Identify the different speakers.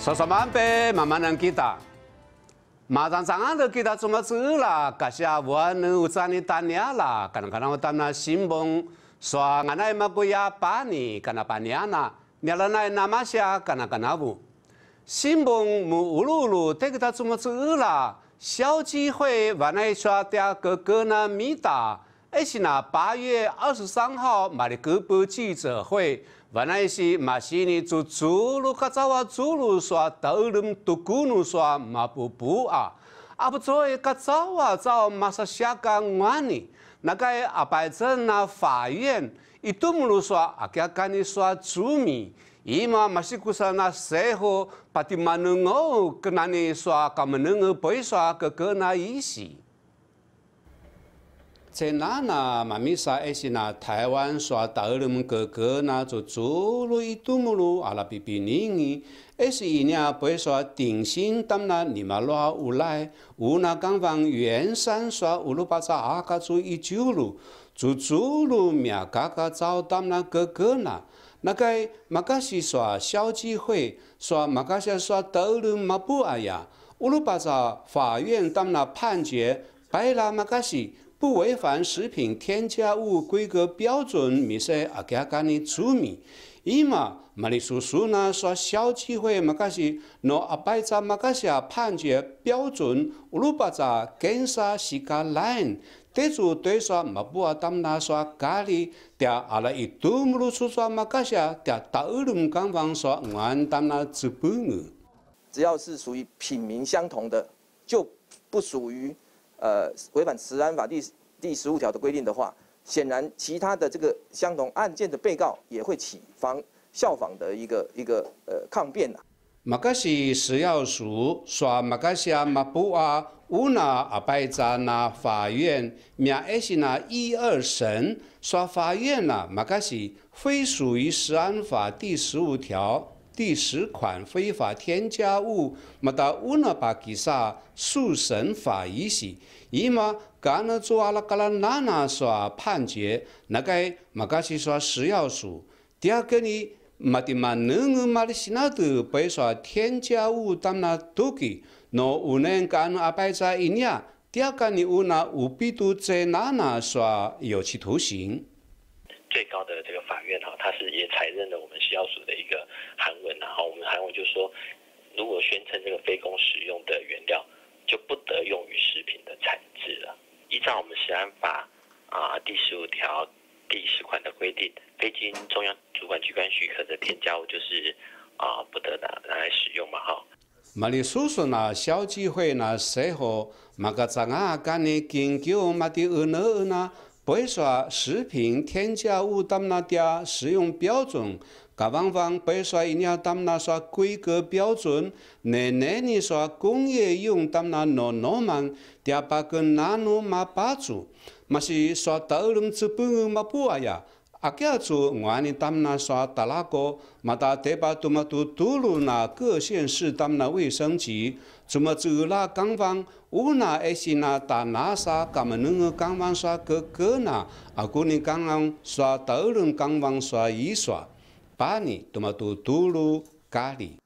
Speaker 1: 说说慢白，慢慢能记得。马上早上都记得怎么做啦，感谢我能有这样的年啦，可能我当那新闻说俺那么个呀半年，可能半年啦，你了那么些可能无。新闻无路路，这个他怎么做啦？小机会，我那说的个那米达，而是那8月23号买的各部记者会。原来是马西尼做主路个早啊，主路说斗人独孤路说马不啊，不做个早啊早马上下个案呢，那个摆在那法院，一多路说个跟你说主名，伊嘛是古说那社会把的嘛能够跟那你说，他们能够不说个那意思。在那嘛咪啥也是那台湾说斗人个那做主路一多路阿拉比你，也是一年不说定性当那你嘛罗无来，无那刚方原山说无路把这个做一九路，做主路面个早当那个那。那个马卡西说小机会，说马卡西说斗人嘛不哎呀，乌鲁巴扎法院当那判决，白拉马卡西不违反食品添加物规格标准，米说个干你出名，伊嘛马里叔叔呢说小机会马卡西诺白扎马卡西判决标准，乌鲁巴扎检察西卡兰。这就对说嘛不啊，当那说咖喱的阿拉一多木路出说嘛个些的大二人刚方说俺当那资本个，
Speaker 2: 只要是属于品名相同的，就不属于违反食安法第15条的规定的话，显然其他的这个相同案件的被告也会起效仿的一个抗辩呐。
Speaker 1: 马个是食药署说马个些嘛不啊。乌那摆在那法院，面也是那1、2审，说法院呐，马个是非属于食安法第15条第10款非法添加物，嘛到乌那把其啥速审法医系，伊嘛干那做阿拉个那说判决，那个马个是说食药署，第二个呢，嘛的嘛能个嘛的是那都被说添加物当那都给。no unen kan apa在一年，第二个你有那无必都在那说有期徒刑。
Speaker 3: 最高的这个法院哈，它是也采认了我们食药署的一个函文，然后我们函文就说，如果宣称这个非公食用的原料，就不得用于食品的产制了。依照我们食安法第15条第10款的规定，非经中央主管机关许可的添加物就是不得拿来使用嘛哈。
Speaker 1: 马里叔叔那小机会那时候，马个在干的研究嘛的那，不会说食品添加物当那的使用标准，各方不会说一定要当那说规格标准，你说工业用当那man，的把个那嘛把住，嘛是说到人资本嘛不呀。个做我呢，当那说达拉个，嘛达得把多么多多路那各县市当那卫生局，怎么做啦？刚方有那也是那打那啥，干么能个刚方说个那，过年刚刚说到人刚方说一说，把你多么多多路咖喱。